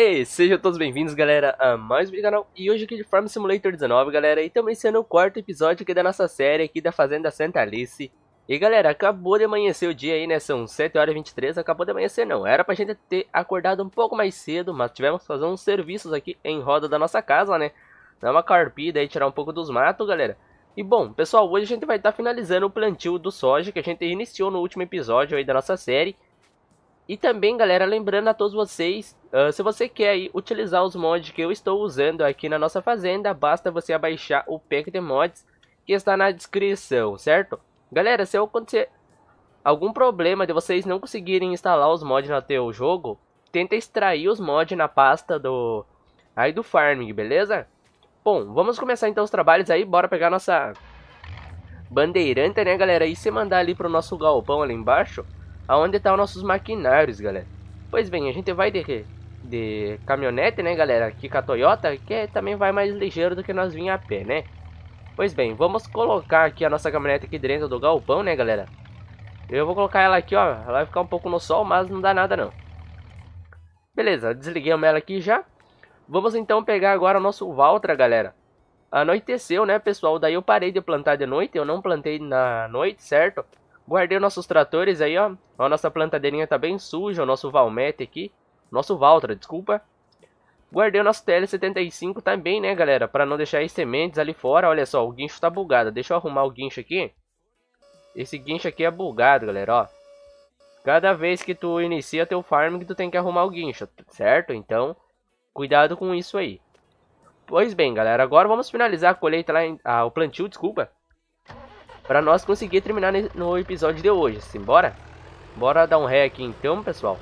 E sejam todos bem-vindos, galera, a mais um vídeo do canal. E hoje aqui de Farm Simulator 19, galera. E também sendo o quarto episódio aqui da nossa série aqui da Fazenda Santa Alice. E galera, acabou de amanhecer o dia aí, né? São 7h23, acabou de amanhecer não. Era pra gente ter acordado um pouco mais cedo, mas tivemos que fazer uns serviços aqui em roda da nossa casa, né? Dar uma carpida aí, tirar um pouco dos matos, galera. E bom, pessoal, hoje a gente vai estar finalizando o plantio do soja que a gente iniciou no último episódio aí da nossa série. E também, galera, lembrando a todos vocês, se você quer aí utilizar os mods que eu estou usando aqui na nossa fazenda, basta você abaixar o pack de mods que está na descrição, certo? Galera, se acontecer algum problema de vocês não conseguirem instalar os mods no teu jogo, tenta extrair os mods na pasta do farming, beleza? Bom, vamos começar então os trabalhos aí, bora pegar nossa bandeirante, né, galera? E se mandar ali pro nosso galpão ali embaixo, aonde tá os nossos maquinários, galera. Pois bem, a gente vai de caminhonete, né, galera, aqui com a Toyota, que também vai mais ligeiro do que nós vinha a pé, né? Pois bem, vamos colocar aqui a nossa caminhonete aqui dentro do galpão, né, galera? Eu vou colocar ela aqui, ó, ela vai ficar um pouco no sol, mas não dá nada não. Beleza, desliguemos ela aqui já. Vamos então pegar agora o nosso Valtra, galera. Anoiteceu, né, pessoal? Daí eu parei de plantar de noite, eu não plantei na noite, certo? Guardei nossos tratores aí, ó. A nossa plantadeirinha tá bem suja, o nosso Valmet aqui. Nosso Valtra, desculpa. Guardei o nosso TL75 também, né, galera? Pra não deixar as sementes ali fora. Olha só, o guincho tá bugado. Deixa eu arrumar o guincho aqui. Esse guincho aqui é bugado, galera, ó. Cada vez que tu inicia teu farming, tu tem que arrumar o guincho, certo? Então, cuidado com isso aí. Pois bem, galera, agora vamos finalizar a colheita lá, o plantio, desculpa. Pra nós conseguir terminar no episódio de hoje, simbora? Bora dar um ré aqui então, pessoal.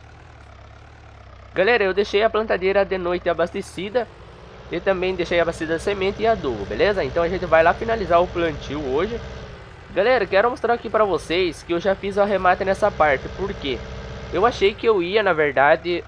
Galera, eu deixei a plantadeira de noite abastecida. E também deixei abastecida de semente e adubo, beleza? Então a gente vai lá finalizar o plantio hoje. Galera, quero mostrar aqui pra vocês que eu já fiz o arremate nessa parte. Por quê? Eu achei que eu ia, na verdade,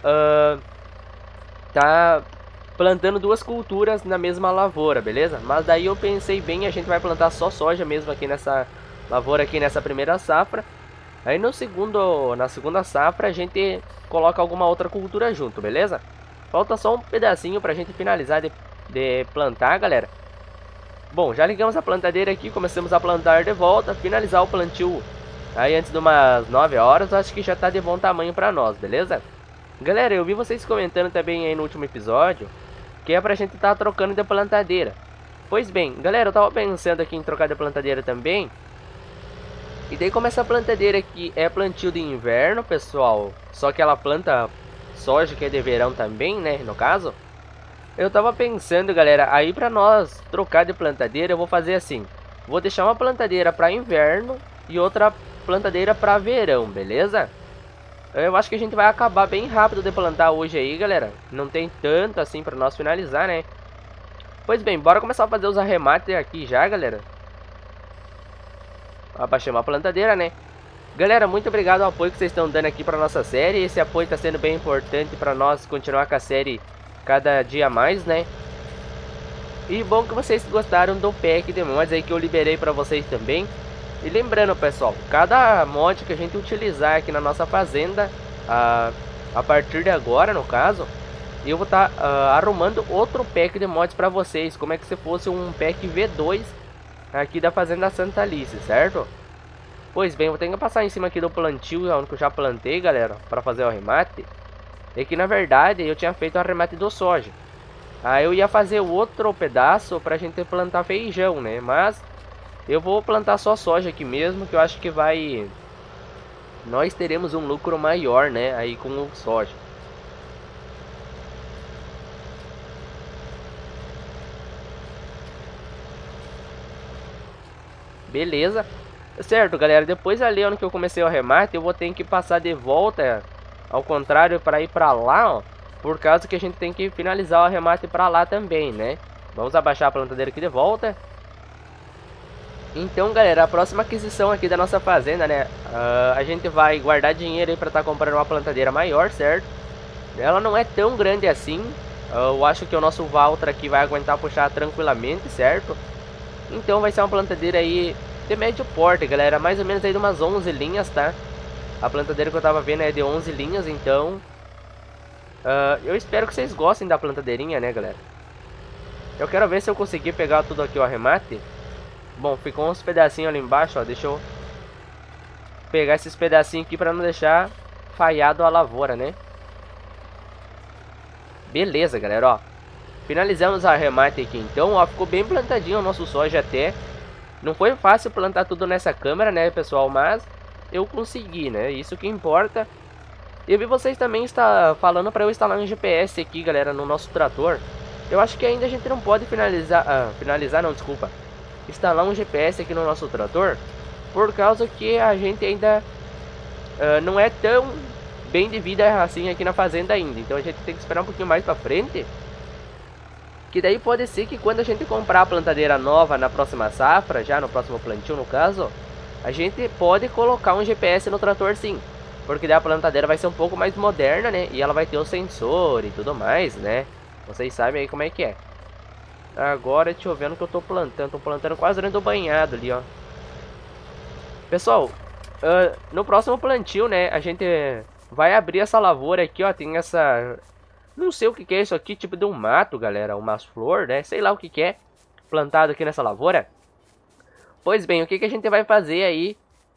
tá plantando duas culturas na mesma lavoura, beleza? Mas daí eu pensei bem, a gente vai plantar só soja mesmo aqui nessa lavoura, aqui nessa primeira safra. Aí na segunda safra a gente coloca alguma outra cultura junto, beleza? Falta só um pedacinho pra gente finalizar de plantar, galera. Bom, já ligamos a plantadeira aqui, começamos a plantar de volta, finalizar o plantio aí antes de umas 9 horas, acho que já tá de bom tamanho pra nós, beleza? Galera, eu vi vocês comentando também aí no último episódio que é pra gente tá trocando de plantadeira. Pois bem, galera, eu tava pensando aqui em trocar de plantadeira também. E daí como essa plantadeira aqui é plantio de inverno, pessoal, só que ela planta soja que é de verão também, né, no caso. Eu tava pensando, galera, aí pra nós trocar de plantadeira eu vou fazer assim. Vou deixar uma plantadeira pra inverno e outra plantadeira pra verão, beleza? Eu acho que a gente vai acabar bem rápido de plantar hoje aí, galera. Não tem tanto assim pra nós finalizar, né? Pois bem, bora começar a fazer os arremates aqui já, galera. Abaixamos a plantadeira, né? Galera, muito obrigado ao apoio que vocês estão dando aqui pra nossa série. Esse apoio tá sendo bem importante pra nós continuar com a série cada dia mais, né? E bom que vocês gostaram do pack de mods aí que eu liberei pra vocês também. E lembrando, pessoal, cada mod que a gente utilizar aqui na nossa fazenda, a partir de agora, no caso, eu vou estar arrumando outro pack de mods pra vocês, como é que se fosse um pack V2 aqui da Fazenda Santa Alice, certo? Pois bem, vou ter que passar em cima aqui do plantio, onde eu já plantei, galera, para fazer o arremate. E que na verdade eu tinha feito o arremate do soja. Aí eu ia fazer outro pedaço pra gente plantar feijão, né? Mas eu vou plantar só soja aqui mesmo, que eu acho que vai... nós teremos um lucro maior, né? Aí com o soja. Beleza. Certo, galera, depois ali onde que eu comecei o arremate, eu vou ter que passar de volta ao contrário para ir para lá, ó, por causa que a gente tem que finalizar o arremate para lá também, né? Vamos abaixar a plantadeira aqui de volta. Então, galera, a próxima aquisição aqui da nossa fazenda, né? A gente vai guardar dinheiro aí para estar comprando uma plantadeira maior, certo? Ela não é tão grande assim. Eu acho que o nosso Valtra aqui vai aguentar puxar tranquilamente, certo? Então vai ser uma plantadeira aí de médio porte, galera, mais ou menos aí de umas 11 linhas, tá? A plantadeira que eu tava vendo é de 11 linhas, então Eu espero que vocês gostem da plantadeirinha, né, galera? Eu quero ver se eu conseguir pegar tudo aqui, o arremate. Bom, ficou uns pedacinhos ali embaixo, ó. Deixa eu pegar esses pedacinhos aqui pra não deixar falhado a lavoura, né? Beleza, galera, ó. Finalizamos o arremate aqui, então, ó. Ficou bem plantadinho o nosso soja até. Não foi fácil plantar tudo nessa câmera, né, pessoal? Mas eu consegui, né? Isso que importa. Eu vi vocês também está falando para eu instalar um GPS aqui, galera, no nosso trator. Eu acho que ainda a gente não pode finalizar não, desculpa. Instalar um GPS aqui no nosso trator, por causa que a gente ainda não é tão bem de vida assim aqui na fazenda ainda. Então a gente tem que esperar um pouquinho mais para frente. Que daí pode ser que quando a gente comprar a plantadeira nova na próxima safra, já no próximo plantio no caso, a gente pode colocar um GPS no trator sim. Porque daí a plantadeira vai ser um pouco mais moderna, né? E ela vai ter o sensor e tudo mais, né? Vocês sabem aí como é que é. Agora, deixa eu ver no que eu tô plantando. Tô plantando quase dentro do banhado ali, ó. Pessoal, no próximo plantio, né? A gente vai abrir essa lavoura aqui, ó. Tem essa... Não sei o que que é isso aqui, tipo de um mato, galera. Umas flores, né? Sei lá o que que é plantado aqui nessa lavoura. Pois bem, o que que a gente vai fazer aí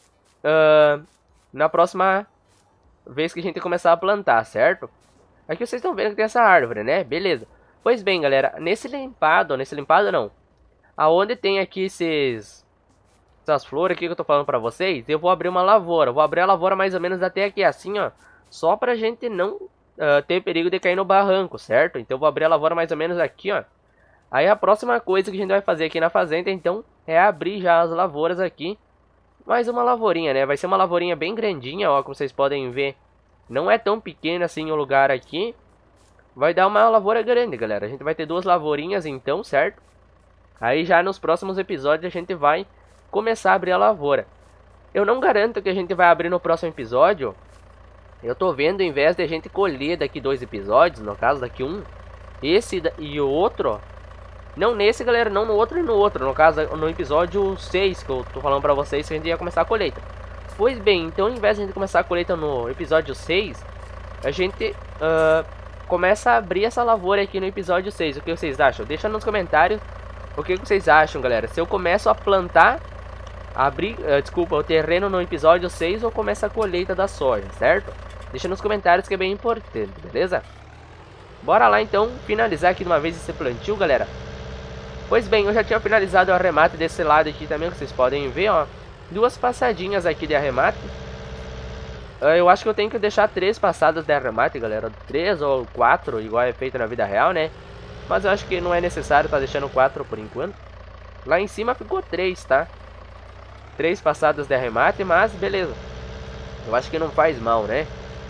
na próxima vez que a gente começar a plantar, certo? Aqui vocês estão vendo que tem essa árvore, né? Beleza. Pois bem, galera, nesse limpado não. Aonde tem aqui essas flores aqui que eu tô falando pra vocês, eu vou abrir uma lavoura. Vou abrir a lavoura mais ou menos até aqui, assim, ó. Só pra gente não ter perigo de cair no barranco, certo? Então eu vou abrir a lavoura mais ou menos aqui, ó. Aí a próxima coisa que a gente vai fazer aqui na fazenda, então, é abrir já as lavouras aqui. Mais uma lavourinha, né? Vai ser uma lavourinha bem grandinha, ó, como vocês podem ver. Não é tão pequeno assim o lugar aqui. Vai dar uma lavoura grande, galera. A gente vai ter duas lavourinhas então, certo? Aí já nos próximos episódios a gente vai começar a abrir a lavoura. Eu não garanto que a gente vai abrir no próximo episódio. Eu tô vendo, em vez de a gente colher daqui 2 episódios, no caso daqui um, esse e o outro, ó. Não nesse, galera, não no outro e no outro. No caso, no episódio 6, que eu tô falando pra vocês que a gente ia começar a colheita. Pois bem, então, ao invés de a gente começar a colheita no episódio 6, a gente começa a abrir essa lavoura aqui no episódio 6. O que vocês acham? Deixa nos comentários o que vocês acham, galera. Se eu começo a plantar, abrir, desculpa, o terreno no episódio 6 ou começa a colheita da soja, certo? Deixa nos comentários que é bem importante, beleza? Bora lá, então, finalizar aqui de uma vez esse plantio, galera. Pois bem, eu já tinha finalizado o arremate desse lado aqui também, que vocês podem ver, ó. 2 passadinhas aqui de arremate. Eu acho que eu tenho que deixar 3 passadas de arremate, galera. 3 ou 4, igual é feito na vida real, né? Mas eu acho que não é necessário tá deixando 4 por enquanto. Lá em cima ficou 3, tá? 3 passadas de arremate, mas beleza. Eu acho que não faz mal, né?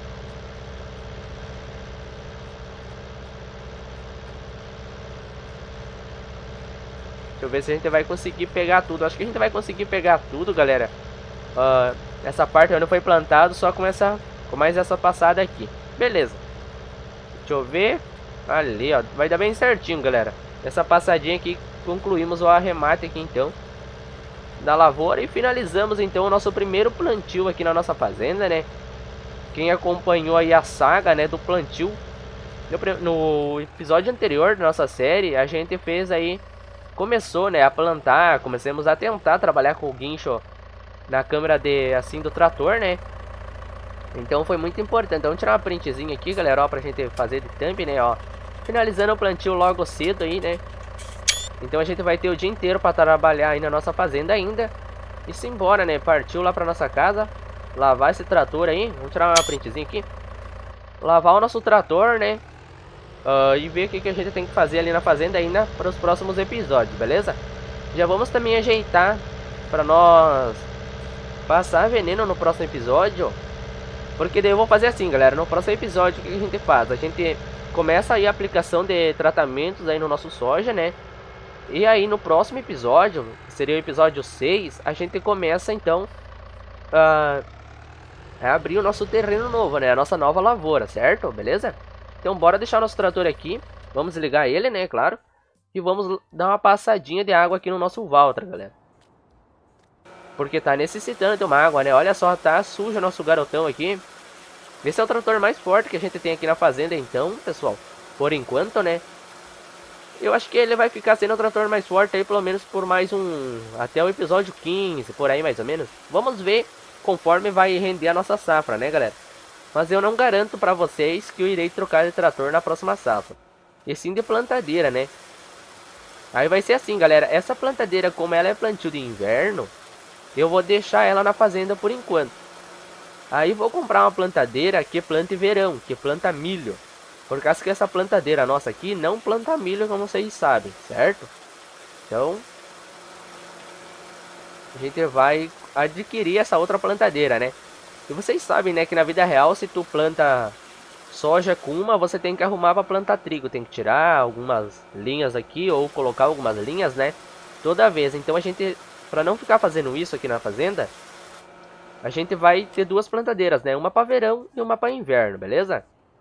Deixa eu ver se a gente vai conseguir pegar tudo. Acho que a gente vai conseguir pegar tudo, galera. Essa parte ainda foi plantado só com mais essa passada aqui. Beleza. Deixa eu ver. Ali, ó. Vai dar bem certinho, galera. Essa passadinha aqui, concluímos o arremate aqui, então, da lavoura. E finalizamos, então, o nosso primeiro plantio aqui na nossa fazenda, né? Quem acompanhou aí a saga, né, do plantio no episódio anterior da nossa série, a gente fez aí... Começou, né, a plantar, começamos a tentar trabalhar com o guincho na câmera assim do trator, né? Então foi muito importante. Vamos tirar uma printzinha aqui, galera, ó, pra gente fazer de thumb, né, ó. Finalizando o plantio logo cedo aí, né? Então a gente vai ter o dia inteiro pra trabalhar aí na nossa fazenda ainda. E simbora, né, partiu lá pra nossa casa, lavar esse trator aí. Vamos tirar uma printzinha aqui. Lavar o nosso trator, né? E ver o que a gente tem que fazer ali na fazenda ainda para os próximos episódios, beleza? Já vamos também ajeitar para nós passar veneno no próximo episódio. Porque daí eu vou fazer assim, galera. No próximo episódio, o que a gente faz? A gente começa aí a aplicação de tratamentos aí no nosso soja, né? E aí no próximo episódio, que seria o episódio 6, a gente começa então a abrir o nosso terreno novo, né? A nossa nova lavoura, certo? Beleza? Então bora deixar nosso trator aqui. Vamos ligar ele, né, claro. E vamos dar uma passadinha de água aqui no nosso Valtra, galera. Porque tá necessitando de uma água, né. Olha só, tá sujo o nosso garotão aqui. Esse é o trator mais forte que a gente tem aqui na fazenda, então, pessoal. Por enquanto, né? Eu acho que ele vai ficar sendo o trator mais forte aí, pelo menos por mais um... até o episódio 15, por aí mais ou menos. Vamos ver conforme vai render a nossa safra, né, galera? Mas eu não garanto pra vocês que eu irei trocar de trator na próxima safra. E sim de plantadeira, né? Aí vai ser assim, galera. Essa plantadeira, como ela é plantio de inverno, eu vou deixar ela na fazenda por enquanto. Aí vou comprar uma plantadeira que plante verão, que planta milho. Por causa que essa plantadeira nossa aqui não planta milho, como vocês sabem, certo? Então, a gente vai adquirir essa outra plantadeira, né? E vocês sabem, né, que na vida real, se tu planta soja com uma, você tem que arrumar para plantar trigo. Tem que tirar algumas linhas aqui ou colocar algumas linhas, né? Toda vez. Então a gente, para não ficar fazendo isso aqui na fazenda, a gente vai ter duas plantadeiras, né? Uma para verão e uma para inverno, beleza?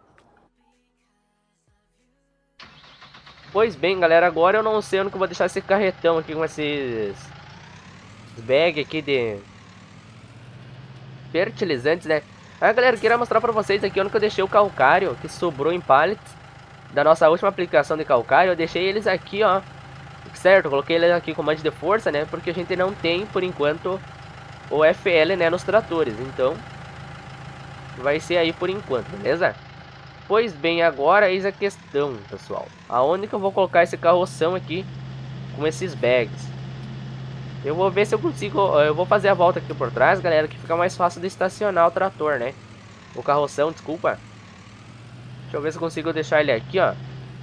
Pois bem, galera, agora eu não sei onde que eu vou deixar esse carretão aqui com esses bag aqui de fertilizantes, né? Ah, galera, eu queria mostrar pra vocês aqui onde que eu deixei o calcário que sobrou em pallets da nossa última aplicação de calcário. Eu deixei eles aqui, ó, certo? Coloquei eles aqui com manche de força, né? Porque a gente não tem, por enquanto, o FL, né, nos tratores. Então, vai ser aí por enquanto, beleza? Pois bem, agora eis a questão, pessoal. Aonde que eu vou colocar esse carroção aqui com esses bags? Eu vou ver se eu consigo... Eu vou fazer a volta aqui por trás, galera, que fica mais fácil de estacionar o trator, né? O carroção, desculpa. Deixa eu ver se eu consigo deixar ele aqui, ó.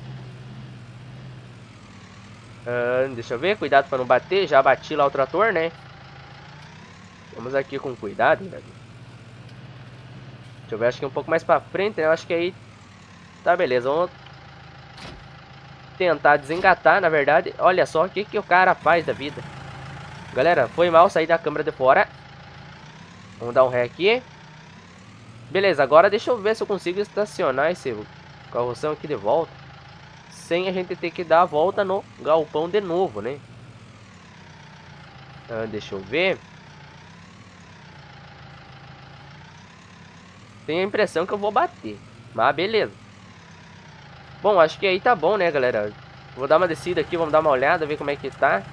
Deixa eu ver, cuidado para não bater. Já bati lá o trator, né? Vamos aqui com cuidado, galera. Deixa eu ver, acho que um pouco mais pra frente, né? Eu acho que aí... Tá, beleza, vamos tentar desengatar, na verdade. Olha só o que o cara faz da vida. Galera, foi mal sair da câmera de fora. Vamos dar um ré aqui. Beleza, agora deixa eu ver se eu consigo estacionar esse carroção aqui de volta, sem a gente ter que dar a volta no galpão de novo, né? Deixa eu ver. Tenho a impressão que eu vou bater, mas beleza. Bom, acho que aí tá bom, né, galera? Vou dar uma descida aqui, vamos dar uma olhada, ver como é que tá.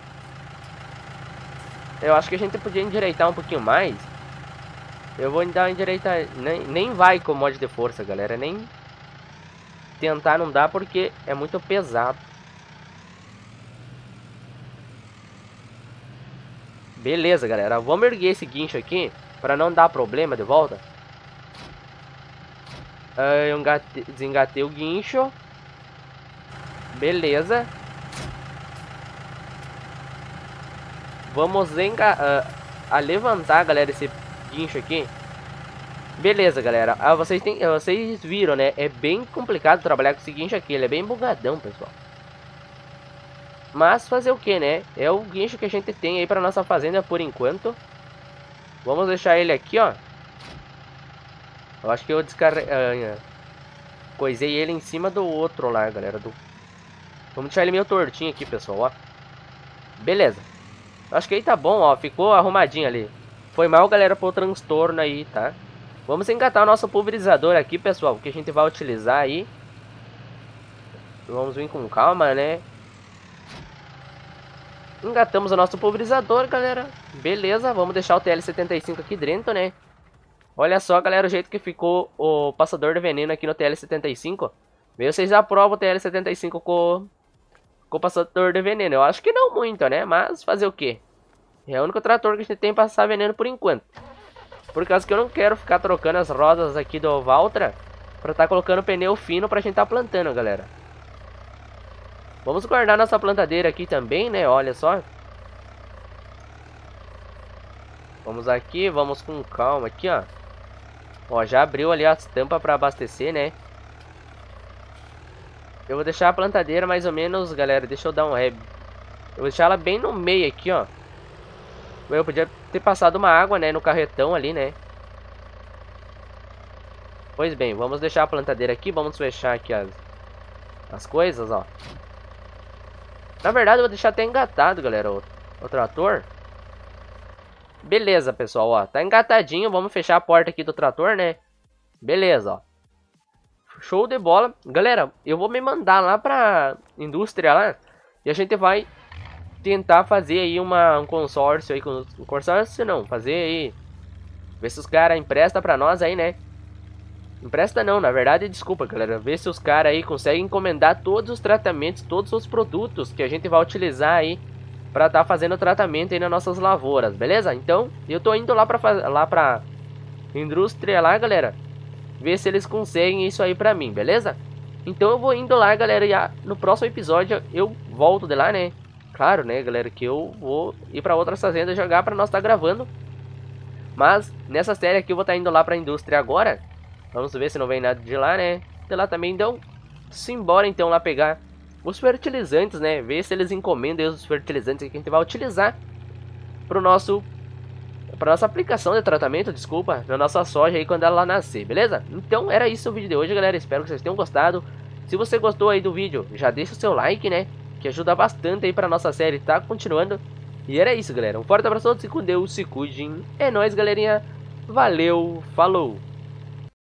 Eu acho que a gente podia endireitar um pouquinho mais. Eu vou dar uma endireitar... Nem vai com mod de força, galera. Nem tentar não dá porque é muito pesado. Beleza, galera. Vamos erguer esse guincho aqui para não dar problema de volta. Eu desengatei o guincho. Beleza. Vamos levantar, galera, esse guincho aqui. Beleza, galera. Vocês viram, né? É bem complicado trabalhar com esse guincho aqui. Ele é bem bugadão, pessoal. Mas fazer o que, né? É o guincho que a gente tem aí para nossa fazenda por enquanto. Vamos deixar ele aqui, ó. Eu acho que eu coisei ele em cima do outro lá, galera. Vamos deixar ele meio tortinho aqui, pessoal, ó. Beleza. Acho que aí tá bom, ó. Ficou arrumadinho ali. Foi mal, galera, por transtorno aí, tá? Vamos engatar o nosso pulverizador aqui, pessoal, que a gente vai utilizar aí. Vamos vir com calma, né? Engatamos o nosso pulverizador, galera. Beleza, vamos deixar o TL75 aqui dentro, né? Olha só, galera, o jeito que ficou o passador de veneno aqui no TL75. Vê, vocês aprovam o TL75 com o passador de veneno. Eu acho que não muito, né? Mas fazer o quê? É o único trator que a gente tem pra passar veneno por enquanto. Por causa que eu não quero ficar trocando as rodas aqui do Valtra pra tá colocando pneu fino pra gente tá plantando, galera. Vamos guardar nossa plantadeira aqui também, né? Olha só. Vamos aqui, vamos com calma aqui, ó. Ó, já abriu ali as tampas pra abastecer, né? Eu vou deixar a plantadeira mais ou menos, galera. Deixa eu dar um ré. Eu vou deixar ela bem no meio aqui, ó. Eu podia ter passado uma água, né, no carretão ali, né? Pois bem, vamos deixar a plantadeira aqui. Vamos fechar aqui as coisas, ó. Na verdade, eu vou deixar até engatado, galera, o trator. Beleza, pessoal, ó. Tá engatadinho. Vamos fechar a porta aqui do trator, né? Beleza, ó. Show de bola. Galera, eu vou me mandar lá pra indústria lá. E a gente vai tentar fazer aí um consórcio aí com... Um consórcio não, fazer aí... Ver se os caras emprestam pra nós aí, né? Empresta não, na verdade, desculpa, galera. Ver se os caras aí conseguem encomendar todos os tratamentos, todos os produtos que a gente vai utilizar aí pra tá fazendo o tratamento aí nas nossas lavouras, beleza? Então, eu tô indo lá pra indústria lá, galera. Ver se eles conseguem isso aí pra mim, beleza? Então eu vou indo lá, galera, e no próximo episódio eu volto de lá, né? Claro, né, galera, que eu vou ir pra outras fazendas jogar pra nós tá gravando. Mas, nessa série aqui eu vou estar indo lá pra indústria agora. Vamos ver se não vem nada de lá, né? De lá também, então, simbora então lá pegar os fertilizantes, né? Ver se eles encomendam os fertilizantes que a gente vai utilizar pro nosso... Para nossa aplicação de tratamento, desculpa, na nossa soja aí quando ela nascer, beleza? Então era isso o vídeo de hoje, galera. Espero que vocês tenham gostado. Se você gostou aí do vídeo, já deixa o seu like, né? Que ajuda bastante aí pra nossa série tá continuando. E era isso, galera. Um forte abraço a todos e com Deus, se cuidem. É nóis, galerinha. Valeu, falou!